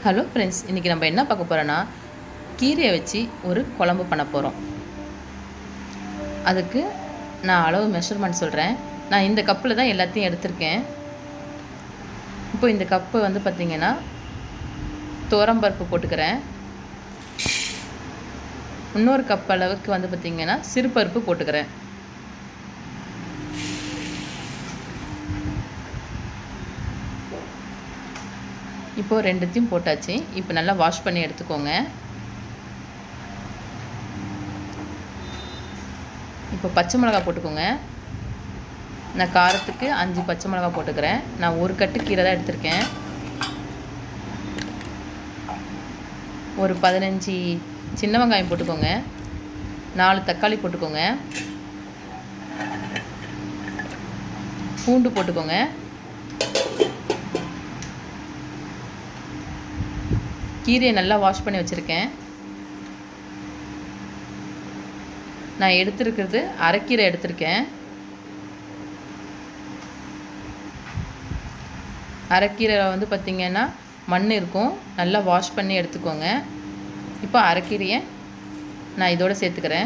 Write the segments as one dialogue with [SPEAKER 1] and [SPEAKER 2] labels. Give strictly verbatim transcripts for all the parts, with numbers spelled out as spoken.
[SPEAKER 1] Hello friends, இன்றைக்கி நம்ம என்ன பார்க்க போகிறோன்னா கீரையை வச்சு ஒரு குழம்பு பண்ண போகிறோம். அதுக்கு நான் அளவு மெஷர்மெண்ட் சொல்கிறேன். நான் இந்த கப்பில் தான் எல்லாத்தையும் எடுத்திருக்கேன். இப்போ இந்த கப்பு வந்து பார்த்திங்கன்னா துவரம்பருப்பு போட்டுக்கிறேன். இன்னொரு கப் அளவுக்கு வந்து பார்த்திங்கன்னா சிறுபருப்பு போட்டுக்கிறேன். இப்போது ரெண்டுத்தையும் போட்டாச்சு. இப்போ நல்லா வாஷ் பண்ணி எடுத்துக்கோங்க. இப்போ பச்சை மிளகா போட்டுக்கோங்க. நான் காரத்துக்கு அஞ்சு பச்சை மிளகா போட்டுக்கிறேன். நான் ஒரு கட்டு கீரை தான் எடுத்திருக்கேன். ஒரு பதினஞ்சு சின்ன வெங்காயம் போட்டுக்கோங்க. நாலு தக்காளி போட்டுக்கோங்க. பூண்டு போட்டுக்கோங்க. கீரையை நல்லா வாஷ் பண்ணி வச்சுருக்கேன். நான் எடுத்துருக்கிறது அரைக்கீரை எடுத்திருக்கேன். அரைக்கீரை வந்து பார்த்திங்கன்னா மண் இருக்கும், நல்லா வாஷ் பண்ணி எடுத்துக்கோங்க. இப்போ அரைக்கீரையை நான் இதோடு சேர்த்துக்கிறேன்.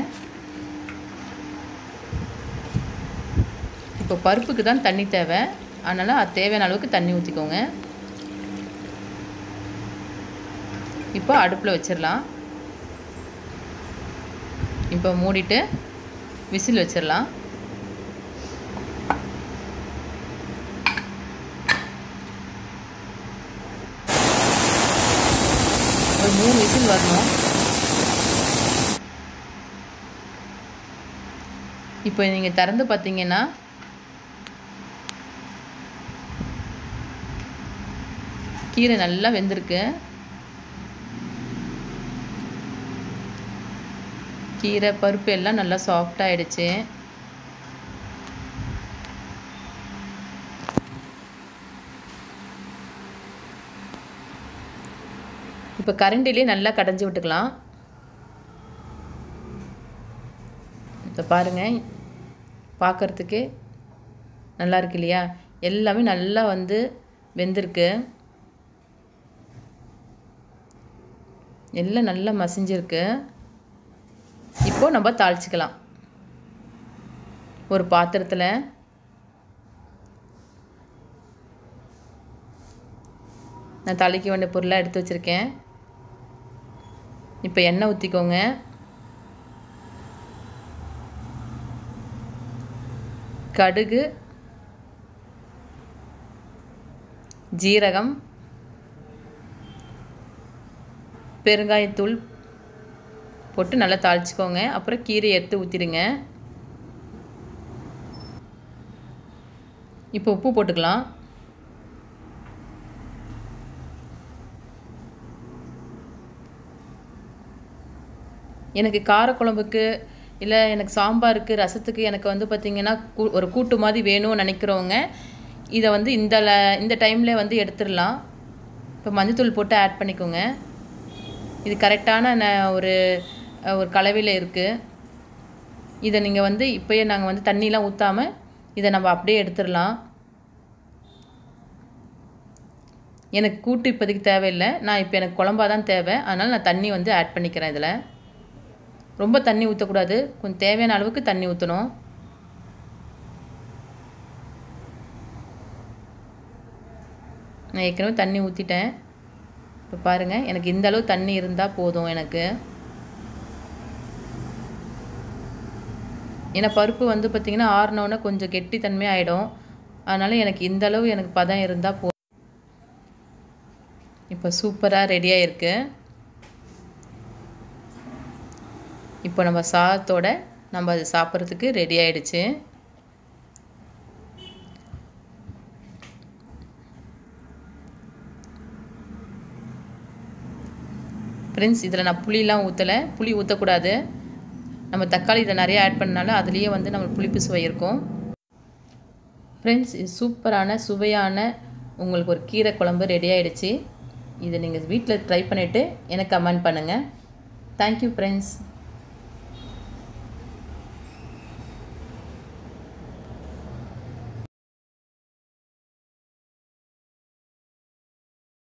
[SPEAKER 1] இப்போ பருப்புக்கு தான் தண்ணி தேவை, அதனால் அது தேவையான அளவுக்கு தண்ணி ஊற்றிக்கோங்க. இப்போ அடுப்பில் வச்சிடலாம். இப்போ மூடிட்டு விசில் வச்சிடலாம். ஒரு மூணு விசில் வரணும். இப்போ நீங்கள் திறந்து பார்த்தீங்கன்னா கீரை நல்லா வெந்திருக்கு. கீரை பருப்பு எல்லாம் நல்லா சாஃப்டாகிடுச்சு. இப்போ கரண்டிலே நல்லா கடைஞ்சி விட்டுக்கலாம். இப்போ பாருங்கள், பார்க்குறதுக்கு நல்லா இருக்கு இல்லையா? எல்லாமே நல்லா வந்து வெந்திருக்கு. எல்லாம் நல்லா மசிஞ்சிருக்கு. இப்போ நம்ம தாளிச்சிக்கலாம். ஒரு பாத்திரத்தில் நான் தாளிக்க வேண்டிய பொருளாக எடுத்து வச்சுருக்கேன். இப்போ எண்ணெய் ஊற்றிக்கோங்க. கடுகு, ஜீரகம், பெருங்காயத்தூள் போட்டு நல்லா தாளிச்சிக்கோங்க. அப்புறம் கீரையை எடுத்து ஊற்றிடுங்க. இப்போ உப்பு போட்டுக்கலாம். எனக்கு காரக்குழம்புக்கு இல்லை எனக்கு சாம்பாருக்கு ரசத்துக்கு எனக்கு வந்து பார்த்திங்கன்னா கூ ஒரு கூட்டு மாதிரி வேணும்னு நினைக்கிறவங்க இதை வந்து இந்த இந்த டைமில் வந்து எடுத்துடலாம். இப்போ மஞ்சத்தூள் போட்டு ஆட் பண்ணிக்கோங்க. இது கரெக்டான ஒரு ஒரு கலவையில் இருக்குது. இதை நீங்கள் வந்து இப்போயே நாங்கள் வந்து தண்ணிலாம் ஊற்றாமல் இதை நம்ம அப்படியே எடுத்துடலாம். எனக்கு கூட்டு இப்போதைக்கு தேவையில்லை. நான் இப்போ எனக்கு குழம்பா தான் தேவை, அதனால் நான் தண்ணி வந்து ஆட் பண்ணிக்கிறேன். இதில் ரொம்ப தண்ணி ஊற்றக்கூடாது, கொஞ்சம் தேவையான அளவுக்கு தண்ணி ஊற்றணும். நான் ஏற்கனவே தண்ணி ஊற்றிட்டேன். இப்போ பாருங்கள், எனக்கு இந்த அளவு தண்ணி இருந்தால் போதும் எனக்கு. ஏன்னா பருப்பு வந்து பார்த்திங்கன்னா ஆறினோன்னே கொஞ்சம் கெட்டித்தன்மை ஆகிடும். அதனால் எனக்கு இந்த அளவு எனக்கு பதம் இருந்தால் போ. இப்போ சூப்பராக ரெடியாக இருக்குது. இப்போ நம்ம சாதத்தோடு நம்ம அது சாப்பிட்றதுக்கு ரெடி ஆகிடுச்சு. ஃப்ரெண்ட்ஸ், இதில் நான் புளியெலாம் ஊற்றலை. புளி ஊற்றக்கூடாது. நம்ம தக்காளி இதை நிறைய ஆட் பண்ணனால அதுலேயே வந்து நம்ம புளிப்பு சுவை இருக்கும். ஃப்ரெண்ட்ஸ், இது சூப்பரான சுவையான உங்களுக்கு ஒரு கீரை குழம்பு ரெடி ஆகிடுச்சு. இதை நீங்கள் வீட்டில் ட்ரை பண்ணிவிட்டு எனக்கு கமெண்ட் பண்ணுங்கள். Thank you friends.